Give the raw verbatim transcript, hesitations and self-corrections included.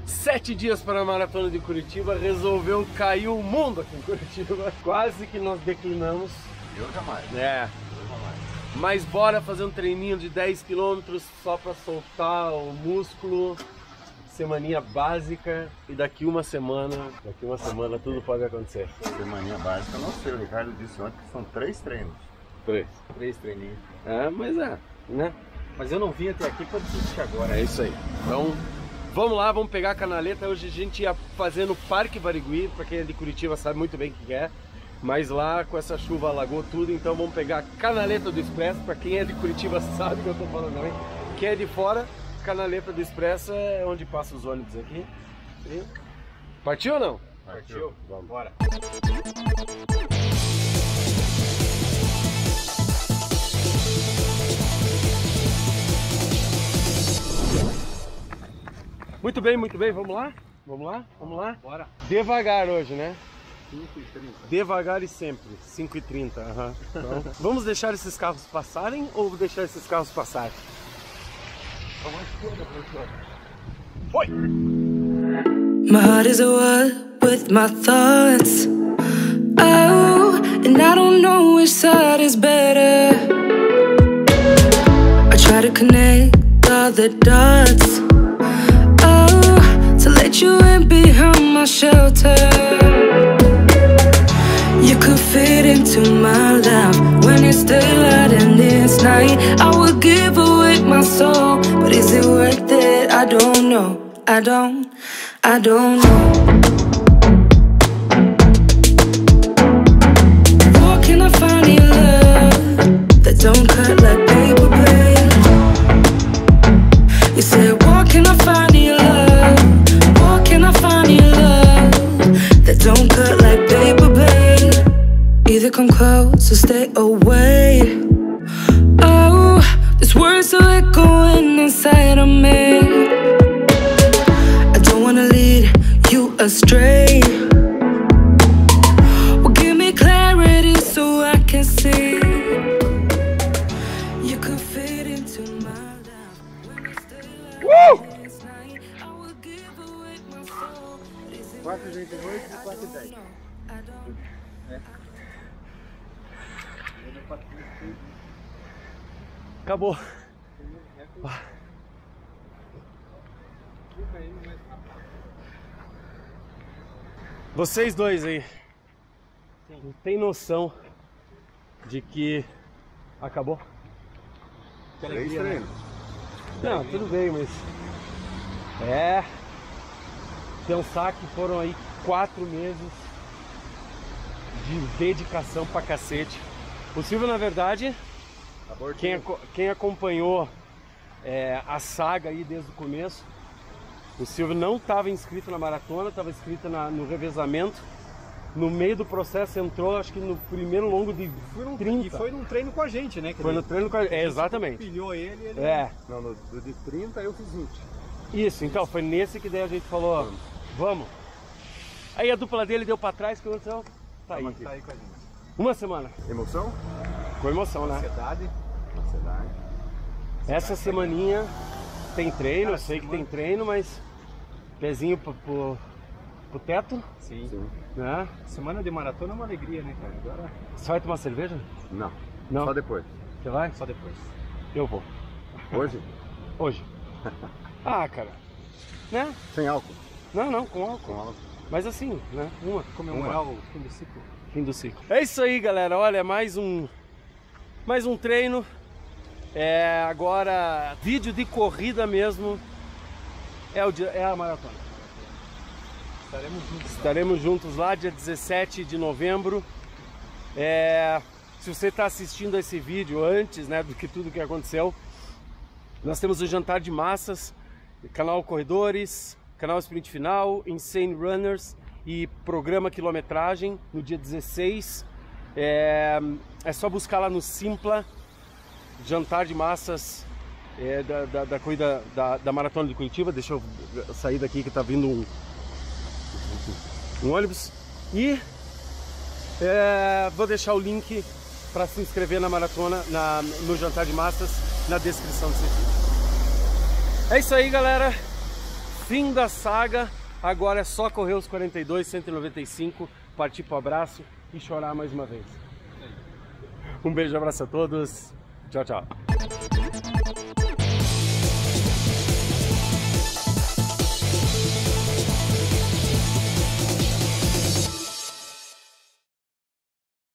Sete dias para a Maratona de Curitiba, resolveu cair o mundo aqui em Curitiba. Quase que nós declinamos. Eu jamais. É. Eu jamais. Mas bora fazer um treininho de dez quilômetros só para soltar o músculo. Semaninha básica e daqui uma semana, daqui uma semana tudo pode acontecer. Semaninha básica, não sei, o Ricardo disse ontem que são três treinos. Três. Três treininhos. É, mas é, né? Mas eu não vim até aqui para desistir agora. É isso aí. Então, vamos lá, vamos pegar a canaleta. Hoje a gente ia fazer no Parque Barigui, para quem é de Curitiba sabe muito bem o que é. Mas lá com essa chuva alagou tudo, então vamos pegar a canaleta do Expresso. Para quem é de Curitiba sabe o que eu tô falando também. Quem é de fora, canaleta do Expresso é onde passa os ônibus aqui. E... Partiu ou não? Partiu. Vamos. Bora. Muito bem, muito bem, vamos lá? Vamos lá? Vamos lá? Bora. Devagar hoje, né? cinco e trinta. Devagar e sempre, cinco e trinta. Uhum. Então, vamos deixar esses carros passarem ou deixar esses carros passarem? Vamos à esquerda, professor. Foi! My heart is a war with my thoughts. Oh, and I don't know which side is better. I try to connect all the dots. Oh, to let you in behind my shelter. You could fit into my life when it's daylight and it's night. I would give away my soul, but is it worth it? I don't know. I don't, I don't know. Where can I find your love that don't cut like paper blade? You said, where can I find your love? Where can I find your love that don't cut like paper blade? Either come close or stay away. Oh, these words are echoing inside of me. Astray. Well, give me clarity so I can see. You could fit into my life when it's daylight and it's night. I will give away my soul. quatro e vinte e oito e quatro e dez. É. Acabou. Vocês dois aí, não tem noção de que acabou? Três treinos. Não, tudo bem, mas é pensar que foram aí quatro meses de dedicação pra cacete. O Silvio, na verdade, quem, quem acompanhou é, a saga aí desde o começo, o Silvio não estava inscrito na maratona, estava inscrito na, no revezamento. No meio do processo entrou, acho que no primeiro longo de foi num, trinta. E foi num treino com a gente, né? Foi no treino com a gente, é, exatamente. Pilhou ele, ele... É. Não, no, do de trinta eu fiz vinte. Isso, então, foi nesse que daí a gente falou, vamos. vamos. Aí a dupla dele deu pra trás, que aconteceu? Tá aí. Tá aí com a gente. Uma semana. Emoção? Com emoção, né? Ansiedade. Ansiedade. Essa semaninha tem treino, eu sei que tem treino, mas pezinho pro, pro, pro teto. Sim. Sim. Né? Semana de maratona é uma alegria, né, cara? Agora... Você vai tomar cerveja? Não. Não? Só depois. Você vai? Só depois. Eu vou. Hoje? Hoje. Ah, cara. Né? Sem álcool. Não, não, com álcool. Com álcool. Mas assim, né? Uma. Comemorar o fim do ciclo. Fim do ciclo. É isso aí, galera. Olha, mais um mais um treino. É agora vídeo de corrida mesmo. É o dia, é a maratona. Estaremos juntos. Estaremos juntos lá dia dezessete de novembro. É, se você está assistindo esse vídeo antes, né, do que tudo que aconteceu, nós temos o Jantar de Massas, canal Corredores, canal Sprint Final, Insane Runners e programa Quilometragem no dia dezesseis. É, é só buscar lá no Simpla, Jantar de Massas é, da, da, da corrida da, da Maratona de Curitiba. Deixa eu sair daqui que está vindo um, um ônibus. E é, vou deixar o link para se inscrever na maratona, na, no Jantar de Massas, na descrição desse vídeo. É isso aí, galera. fim da saga, agora é só correr os quarenta e dois, cento e noventa e cinco, partir pro abraço e chorar mais uma vez. Um beijo, abraço a todos, tchau, tchau.